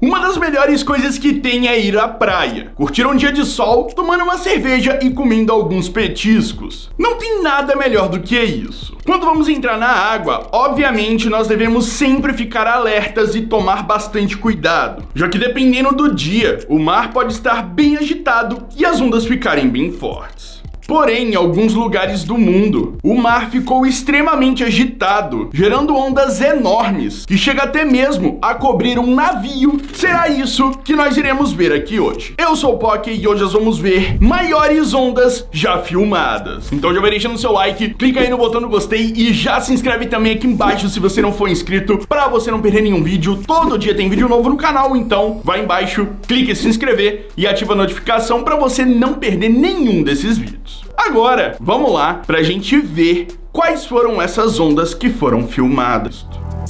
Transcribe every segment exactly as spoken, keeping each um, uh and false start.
Uma das melhores coisas que tem é ir à praia, curtir um dia de sol, tomando uma cerveja e comendo alguns petiscos. Não tem nada melhor do que isso. Quando vamos entrar na água, obviamente nós devemos sempre ficar alertas e tomar bastante cuidado, já que dependendo do dia, o mar pode estar bem agitado e as ondas ficarem bem fortes. Porém, em alguns lugares do mundo, o mar ficou extremamente agitado, gerando ondas enormes, que chega até mesmo a cobrir um navio. Será isso que nós iremos ver aqui hoje. Eu sou o Poké e hoje nós vamos ver maiores ondas já filmadas. Então já vai deixando seu like, clica aí no botão do gostei e já se inscreve também aqui embaixo se você não for inscrito, para você não perder nenhum vídeo. Todo dia tem vídeo novo no canal, então vai embaixo, clica em se inscrever e ativa a notificação para você não perder nenhum desses vídeos. Agora, vamos lá pra gente ver quais foram essas ondas que foram filmadas.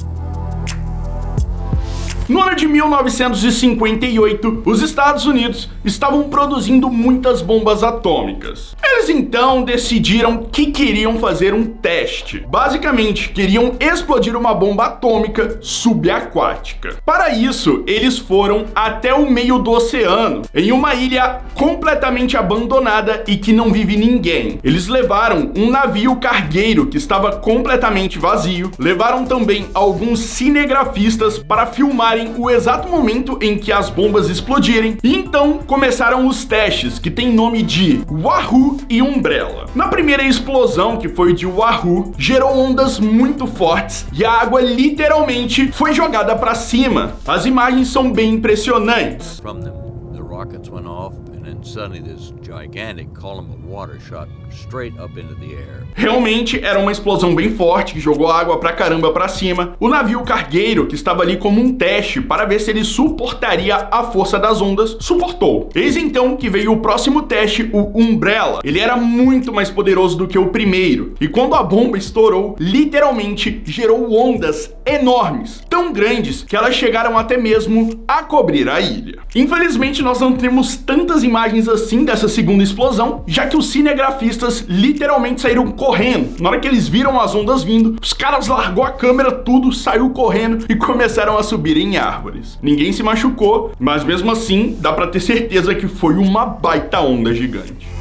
No ano de mil novecentos e cinquenta e oito, os Estados Unidos estavam produzindo muitas bombas atômicas. Eles então decidiram que queriam fazer um teste. Basicamente, queriam explodir uma bomba atômica subaquática. Para isso, eles foram até o meio do oceano, em uma ilha completamente abandonada e que não vive ninguém. Eles levaram um navio cargueiro que estava completamente vazio, levaram também alguns cinegrafistas para filmar o exato momento em que as bombas explodirem, e então começaram os testes, que tem nome de Wahoo e Umbrella. Na primeira explosão, que foi de Wahoo, gerou ondas muito fortes e a água literalmente foi jogada para cima. As imagens são bem impressionantes. From them, the rockets went off, and then suddenly this gigantic column of water shot straight up into the air. Realmente era uma explosão bem forte que jogou água pra caramba pra cima. O navio cargueiro, que estava ali como um teste para ver se ele suportaria a força das ondas, suportou. Eis então que veio o próximo teste, o Umbrella. Ele era muito mais poderoso do que o primeiro, e quando a bomba estourou, literalmente gerou ondas enormes, tão grandes que elas chegaram até mesmo a cobrir a ilha. Infelizmente nós não temos tantas imagens assim dessa segunda explosão, já que os cinegrafistas literalmente saíram correndo. Na hora que eles viram as ondas vindo, os caras largou a câmera, tudo, saiu correndo e começaram a subir em árvores. Ninguém se machucou, mas mesmo assim dá pra ter certeza que foi uma baita onda gigante.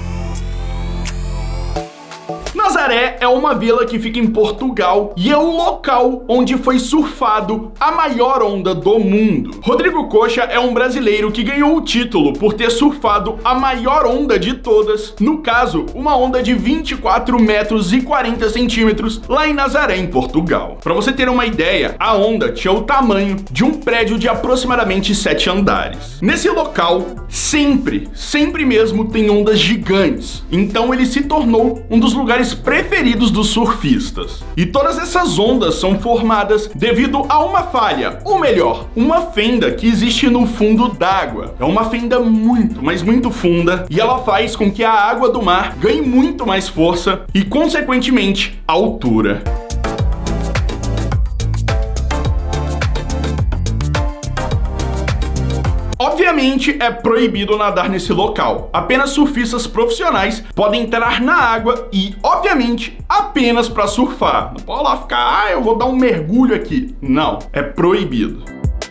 Nazaré é uma vila que fica em Portugal e é o local onde foi surfado a maior onda do mundo. Rodrigo Coxa é um brasileiro que ganhou o título por ter surfado a maior onda de todas, no caso, uma onda de vinte e quatro metros e quarenta centímetros lá em Nazaré, em Portugal. Para você ter uma ideia, a onda tinha o tamanho de um prédio de aproximadamente sete andares. Nesse local, sempre, sempre mesmo tem ondas gigantes, então ele se tornou um dos lugares preferidos dos surfistas. E todas essas ondas são formadas devido a uma falha, ou melhor, uma fenda que existe no fundo d'água. É uma fenda muito, mas muito funda, e ela faz com que a água do mar ganhe muito mais força e, consequentemente, altura. Obviamente é proibido nadar nesse local. Apenas surfistas profissionais podem entrar na água e, obviamente, apenas para surfar. Não pode lá ficar, ah, eu vou dar um mergulho aqui. Não, é proibido.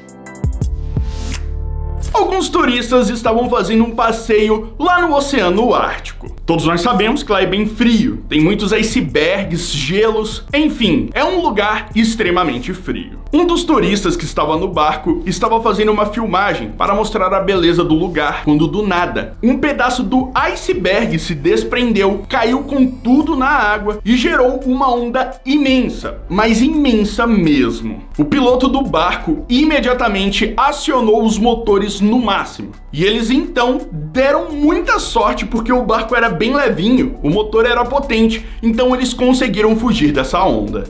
Alguns turistas estavam fazendo um passeio lá no Oceano Ártico. Todos nós sabemos que lá é bem frio, tem muitos icebergs, gelos, enfim, é um lugar extremamente frio. Um dos turistas que estava no barco estava fazendo uma filmagem para mostrar a beleza do lugar, quando do nada, um pedaço do iceberg se desprendeu, caiu com tudo na água e gerou uma onda imensa, mas imensa mesmo. O piloto do barco imediatamente acionou os motores no máximo, e eles então deram muita sorte porque o barco era bem levinho, o motor era potente, então eles conseguiram fugir dessa onda.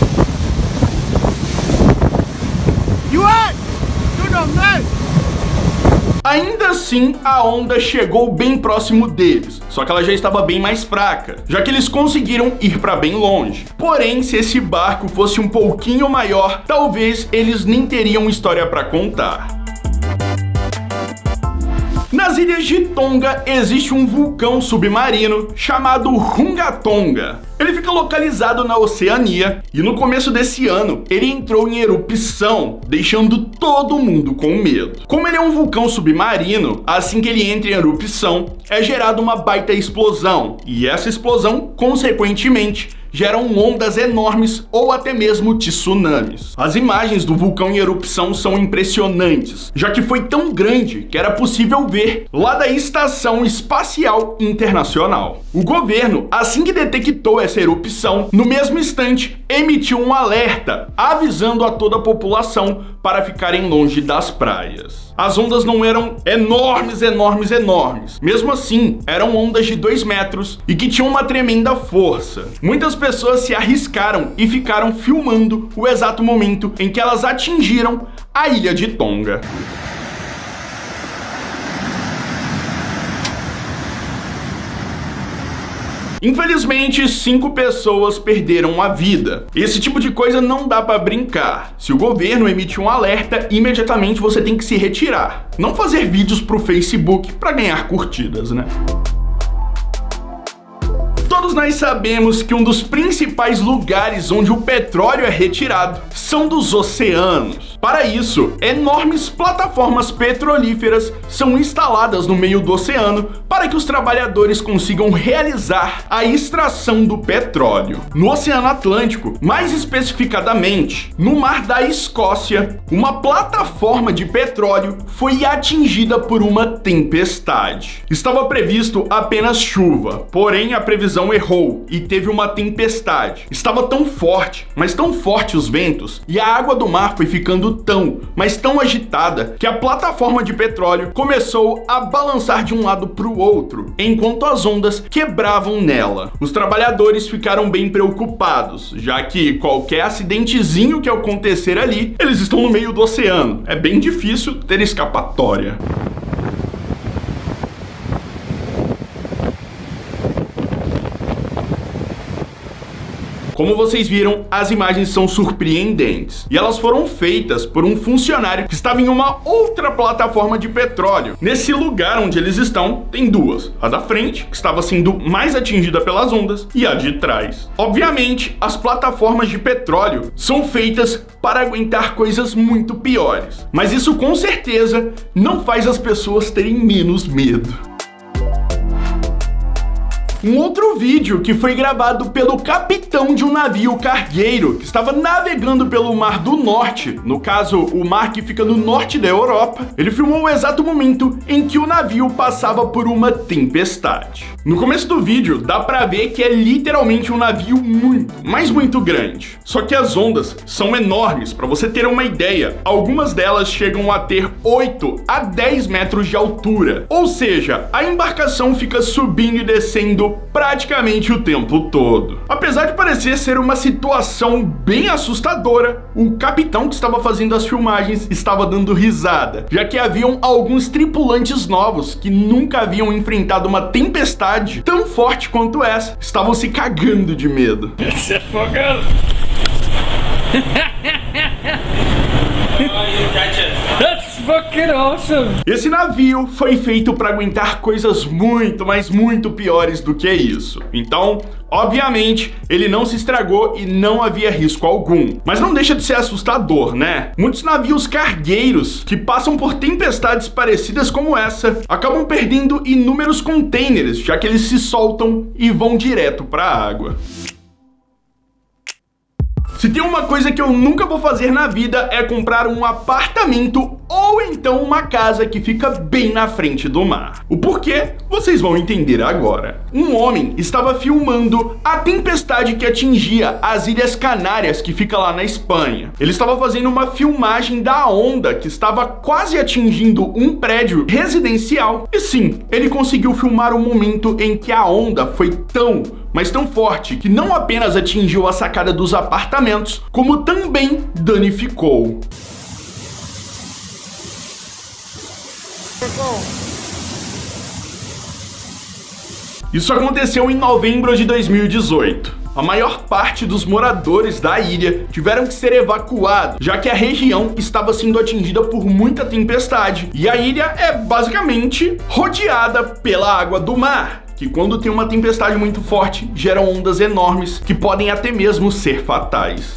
Ainda assim, a onda chegou bem próximo deles, só que ela já estava bem mais fraca, já que eles conseguiram ir para bem longe. Porém, se esse barco fosse um pouquinho maior, talvez eles nem teriam história para contar. Nas ilhas de Tonga existe um vulcão submarino chamado Hunga Tonga. Ele fica localizado na Oceania e no começo desse ano ele entrou em erupção, deixando todo mundo com medo. Como ele é um vulcão submarino, assim que ele entra em erupção, é gerada uma baita explosão, e essa explosão, consequentemente, geram ondas enormes ou até mesmo tsunamis. As imagens do vulcão em erupção são impressionantes, já que foi tão grande que era possível ver lá da Estação Espacial Internacional. O governo, assim que detectou essa erupção, no mesmo instante emitiu um alerta, avisando a toda a população para ficarem longe das praias. As ondas não eram enormes, enormes, enormes. Mesmo assim, eram ondas de dois metros e que tinham uma tremenda força. Muitas pessoas se arriscaram e ficaram filmando o exato momento em que elas atingiram a ilha de Tonga. Infelizmente, cinco pessoas perderam a vida. Esse tipo de coisa não dá pra brincar. Se o governo emitir um alerta, imediatamente você tem que se retirar. Não fazer vídeos pro Facebook pra ganhar curtidas, né? Todos nós sabemos que um dos principais lugares onde o petróleo é retirado são dos oceanos. Para isso, enormes plataformas petrolíferas são instaladas no meio do oceano para que os trabalhadores consigam realizar a extração do petróleo. No Oceano Atlântico, mais especificadamente, no Mar da Escócia, uma plataforma de petróleo foi atingida por uma tempestade. Estava previsto apenas chuva, porém a previsão errou e teve uma tempestade. Estava tão forte, mas tão forte os ventos, e a água do mar foi ficando tão, mas tão agitada, que a plataforma de petróleo começou a balançar de um lado para o outro, enquanto as ondas quebravam nela. Os trabalhadores ficaram bem preocupados, já que qualquer acidentezinho que acontecer ali, eles estão no meio do oceano. É bem difícil ter escapatória. Como vocês viram, as imagens são surpreendentes. E elas foram feitas por um funcionário que estava em uma outra plataforma de petróleo. Nesse lugar onde eles estão, tem duas. A da frente, que estava sendo mais atingida pelas ondas, e a de trás. Obviamente, as plataformas de petróleo são feitas para aguentar coisas muito piores. Mas isso com certeza não faz as pessoas terem menos medo. Um outro vídeo que foi gravado pelo capitão de um navio cargueiro que estava navegando pelo Mar do Norte, no caso, o mar que fica no norte da Europa. Ele filmou o exato momento em que o navio passava por uma tempestade. No começo do vídeo, dá pra ver que é literalmente um navio muito, mas muito grande. Só que as ondas são enormes, pra você ter uma ideia. Algumas delas chegam a ter oito a dez metros de altura. Ou seja, a embarcação fica subindo e descendo praticamente o tempo todo. Apesar de parecer ser uma situação bem assustadora, o capitão que estava fazendo as filmagens estava dando risada, já que haviam alguns tripulantes novos que nunca haviam enfrentado uma tempestade tão forte quanto essa, estavam se cagando de medo. Se afogando! That's fucking awesome! Esse navio foi feito para aguentar coisas muito, mas muito piores do que isso. Então, obviamente, ele não se estragou e não havia risco algum. Mas não deixa de ser assustador, né? Muitos navios cargueiros que passam por tempestades parecidas como essa acabam perdendo inúmeros containers, já que eles se soltam e vão direto para a água. Se tem uma coisa que eu nunca vou fazer na vida é comprar um apartamento ou então uma casa que fica bem na frente do mar. O porquê, vocês vão entender agora. Um homem estava filmando a tempestade que atingia as Ilhas Canárias, que fica lá na Espanha. Ele estava fazendo uma filmagem da onda que estava quase atingindo um prédio residencial. E sim, ele conseguiu filmar o momento em que a onda foi tão, mas tão forte que não apenas atingiu a sacada dos apartamentos, como também danificou. Isso aconteceu em novembro de dois mil e dezoito. a maior parte dos moradores da ilha tiveram que ser evacuados, já que a região estava sendo atingida por muita tempestade, e a ilha é basicamente rodeada pela água do mar, que quando tem uma tempestade muito forte, geram ondas enormes que podem até mesmo ser fatais.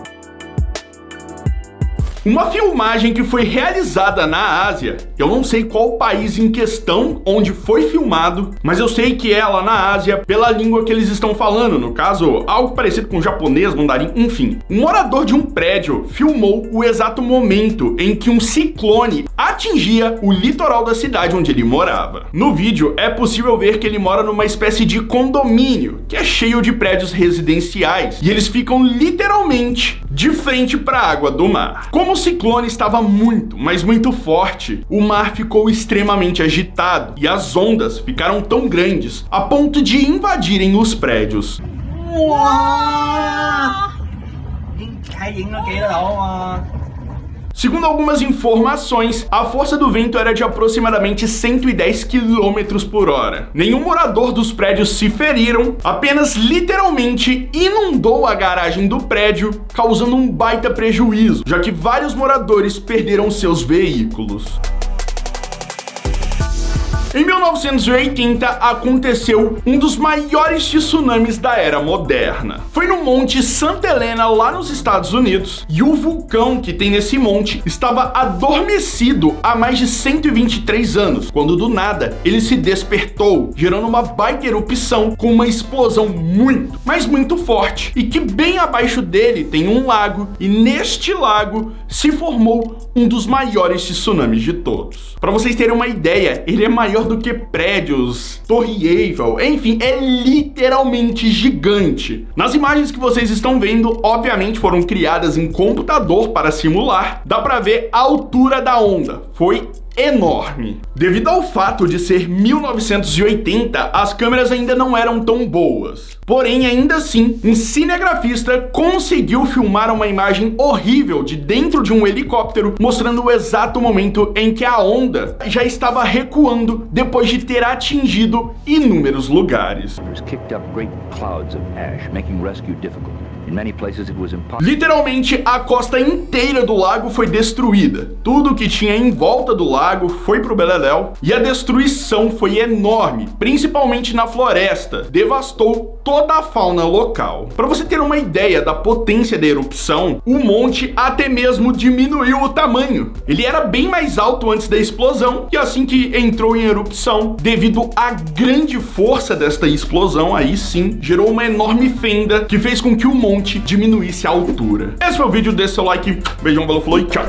Uma filmagem que foi realizada na Ásia, eu não sei qual país em questão onde foi filmado, mas eu sei que é lá na Ásia pela língua que eles estão falando, no caso, algo parecido com japonês, mandarim, enfim. Um morador de um prédio filmou o exato momento em que um ciclone atingia o litoral da cidade onde ele morava. No vídeo é possível ver que ele mora numa espécie de condomínio, que é cheio de prédios residenciais, e eles ficam literalmente de frente para a água do mar. Como o ciclone estava muito, mas muito forte, o mar ficou extremamente agitado e as ondas ficaram tão grandes a ponto de invadirem os prédios. Segundo algumas informações, a força do vento era de aproximadamente cento e dez quilômetros por hora. Nenhum morador dos prédios se feriram, apenas literalmente inundou a garagem do prédio, causando um baita prejuízo, já que vários moradores perderam seus veículos. Em mil novecentos e oitenta aconteceu um dos maiores tsunamis da era moderna. Foi no Monte Santa Helena, lá nos Estados Unidos, e o vulcão que tem nesse monte estava adormecido há mais de cento e vinte e três anos, quando do nada ele se despertou, gerando uma baita erupção com uma explosão muito, mas muito forte, e que bem abaixo dele tem um lago, e neste lago se formou um dos maiores tsunamis de todos. Para vocês terem uma ideia, ele é maior do que prédios, Torre Eiffel, enfim, é literalmente gigante. Nas imagens que vocês estão vendo, obviamente foram criadas em computador para simular, dá para ver a altura da onda, foi enorme. Devido ao fato de ser mil novecentos e oitenta, as câmeras ainda não eram tão boas. Porém, ainda assim, um cinegrafista conseguiu filmar uma imagem horrível de dentro de um helicóptero, mostrando o exato momento em que a onda já estava recuando depois de ter atingido inúmeros lugares. Literalmente, a costa inteira do lago foi destruída. Tudo que tinha em volta do lago foi pro beleléu e a destruição foi enorme, principalmente na floresta. Devastou toda a fauna local. Para você ter uma ideia da potência da erupção, o monte até mesmo diminuiu o tamanho. Ele era bem mais alto antes da explosão e assim que entrou em erupção, devido à grande força desta explosão, aí sim, gerou uma enorme fenda que fez com que o monte diminuísse a altura. Esse foi o vídeo, deixe seu like, beijão, valeu, falou e tchau!